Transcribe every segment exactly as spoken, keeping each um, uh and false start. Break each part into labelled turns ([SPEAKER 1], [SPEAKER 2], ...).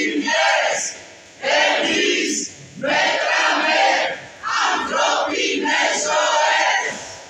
[SPEAKER 1] ζημιές, εμείς μέτραμε ανθρώπινες ζωές.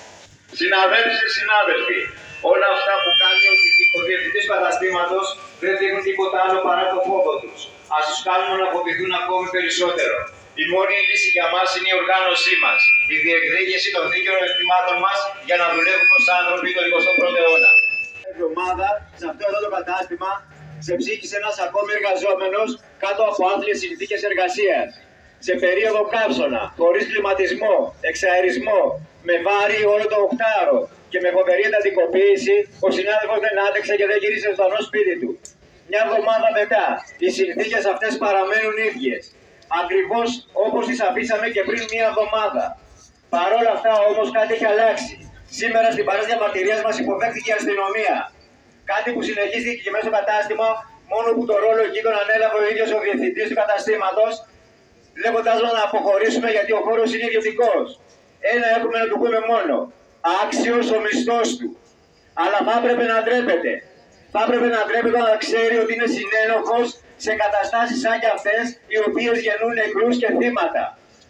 [SPEAKER 2] Συναδέλφοι και συνάδελφοι, όλα αυτά που κάνει ο διευθυντής καταστήματος δεν δείχνουν τίποτα άλλο παρά το φόβο τους. Ας τους κάνουμε να φοβηθούν ακόμη περισσότερο. Η μόνη λύση για μας είναι η οργάνωσή μας, η διεκδίκηση των δίκαιων αιτημάτων μας για να δουλεύουμε ως άνθρωποι τον εικοστό πρώτο αιώνα.
[SPEAKER 3] Εβδομάδα, σε αυτό εδώ το κατάστημα, σε ψήχησε ένας ακόμη εργαζόμενος κάτω από άθλιες συνθήκες εργασίας. Σε περίοδο καύσωνα, χωρίς κλιματισμό, εξαερισμό, με βάρη όλο το οκτάωρο και με φοβερή εντατικοποίηση, ο συνάδελφος δεν άντεξε και δεν γύρισε στο σπίτι του. Μια εβδομάδα μετά, οι συνθήκες αυτές παραμένουν ίδιες. Ακριβώς όπως τις αφήσαμε και πριν μια εβδομάδα. Παρ' όλα αυτά όμως κάτι έχει αλλάξει. Σήμερα στην παράσταση διαμαρτυρίας μας υποδέχθηκε η αστυνομία. Κάτι που συνεχίστηκε και μέσα στο κατάστημα, μόνο που το ρόλο εκεί τον ανέλαβε ο ίδιος ο διευθυντής του καταστήματος, λέγοντας μας να αποχωρήσουμε γιατί ο χώρος είναι ιδιωτικός. Ένα έχουμε να του πούμε μόνο. Άξιος ο μισθός του. Αλλά θα έπρεπε να ντρέπεται. Θα έπρεπε να ντρέπεται να ξέρει ότι είναι συνένοχος σε καταστάσεις σαν και αυτές, οι οποίες γεννούν νεκρούς και θύματα.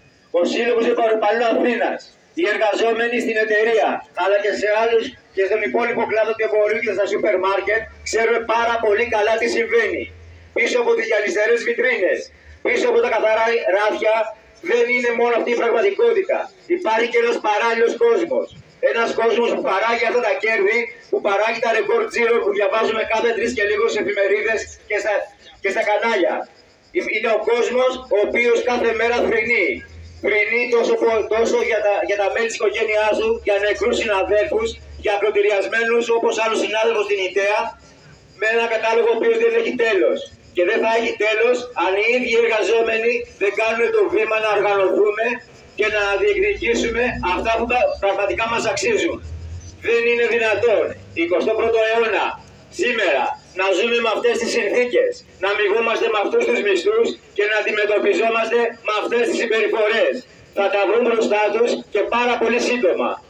[SPEAKER 3] Ο Σύλλογος Υπαλλήλων Αθήνας, οι εργαζόμενοι στην εταιρεία, αλλά και σε άλλους και στον υπόλοιπο κλάδο του εμπορίου και στα σούπερ μάρκετ, ξέρουμε πάρα πολύ καλά τι συμβαίνει. Πίσω από τις γυαλιστερές βιτρίνες, πίσω από τα καθαρά ράφια, δεν είναι μόνο αυτή η πραγματικότητα. Υπάρχει και ένας παράλληλος κόσμος. Ένας κόσμος που παράγει αυτά τα κέρδη, που παράγει τα ρεκόρ τζίρο που διαβάζουμε κάθε τρεις και λίγο σε εφημερίδες και στα, και στα κανάλια. Είναι ο κόσμος ο οποίος κάθε μέρα θρηνεί. Θρηνεί τόσο, τόσο για, τα, για τα μέλη της οικογένειάς του, για νεκρούς συναδέλφους, για ακροτηριασμένους όπως άλλος συνάδελφος στην ΙΤΕΑ, με ένα κατάλογο ο οποίος δεν έχει τέλος. Και δεν θα έχει τέλος αν οι ίδιοι εργαζόμενοι δεν κάνουν το βήμα να οργανωθούμε και να διεκδικήσουμε αυτά που πραγματικά μας αξίζουν. Δεν είναι δυνατόν εικοστό πρώτο αιώνα σήμερα να ζούμε με αυτές τις συνθήκες, να αμοιβόμαστε με αυτούς τους μισθούς και να αντιμετωπιζόμαστε με αυτές τις συμπεριφορές. Θα τα βρουν μπροστά τους και πάρα πολύ σύντομα.